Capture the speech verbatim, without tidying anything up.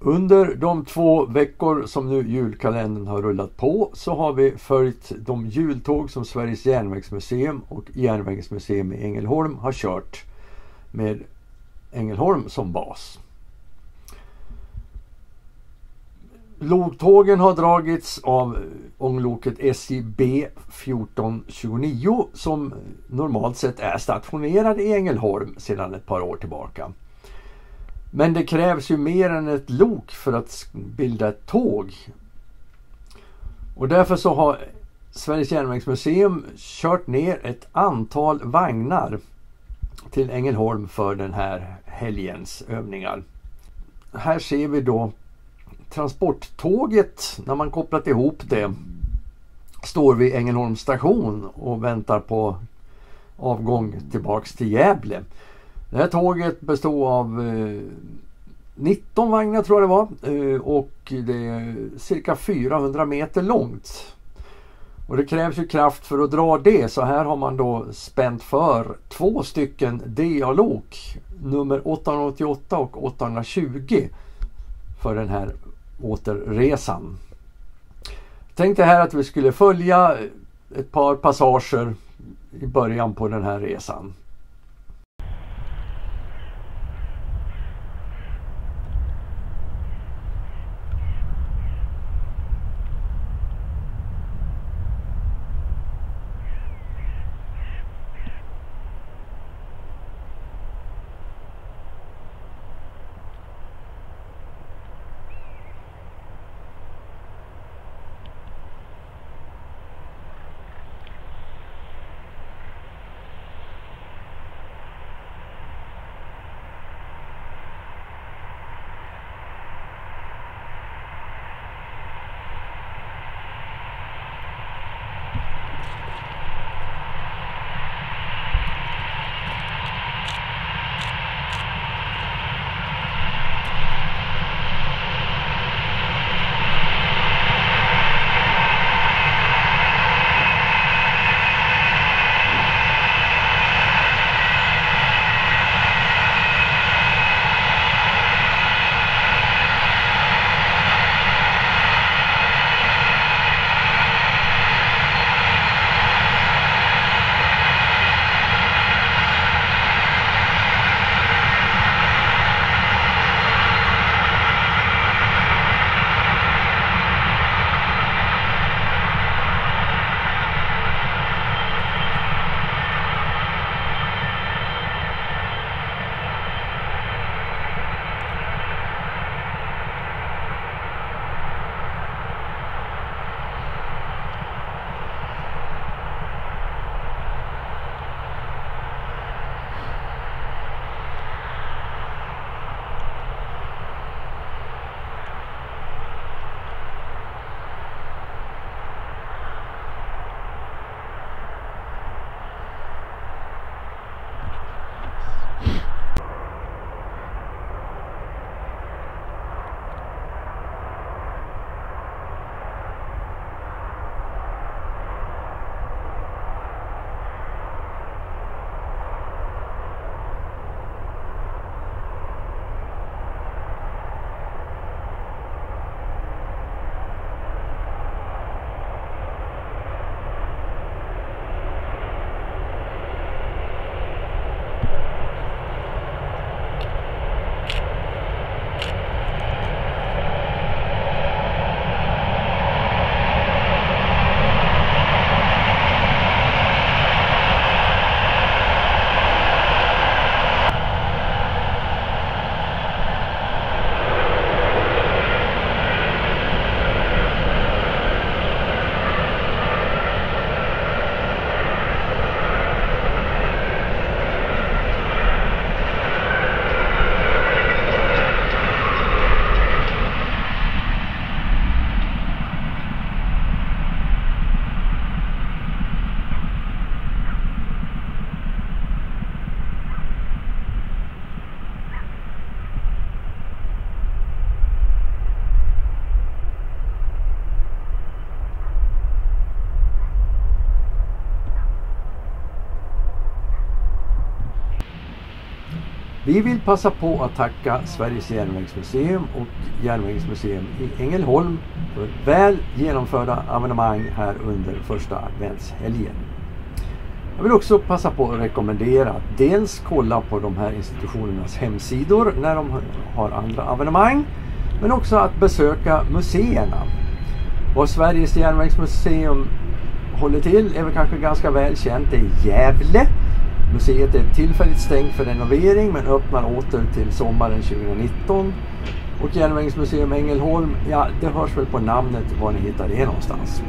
Under de två veckor som nu julkalendern har rullat på så har vi följt de jultåg som Sveriges järnvägsmuseum och Järnvägsmuseum i Ängelholm har kört med Ängelholm som bas. Loktågen har dragits av ångloket S J B fjorton tjugonio som normalt sett är stationerad i Ängelholm sedan ett par år tillbaka. Men det krävs ju mer än ett lok för att bilda ett tåg. Och därför så har Sveriges järnvägsmuseum kört ner ett antal vagnar till Ängelholm för den här helgens övningar. Här ser vi då transporttåget, när man kopplat ihop det, står vid Ängelholms station och väntar på avgång tillbaks till Gävle. Det här tåget bestod av eh, nitton vagnar tror jag det var eh, och det är cirka fyrahundra meter långt. Och det krävs ju kraft för att dra det, så här har man då spänt för två stycken D A-lok, nummer åttahundraåttioåtta och åttahundratjugo, för den här återresan. Jag tänkte här att vi skulle följa ett par passager i början på den här resan. Vi vill passa på att tacka Sveriges järnvägsmuseum och Järnvägsmuseum i Ängelholm för väl genomförda evenemang här under första adventshelgen. Jag vill också passa på att rekommendera att dels kolla på de här institutionernas hemsidor när de har andra evenemang, men också att besöka museerna. Vad Sveriges järnvägsmuseum håller till är väl kanske ganska väl känt, det är Gävle. Museet är tillfälligt stängt för renovering men öppnar åter till sommaren tjugonitton. Och Järnvägsmuseum Ängelholm, ja det hörs väl på namnet var ni hittar det någonstans.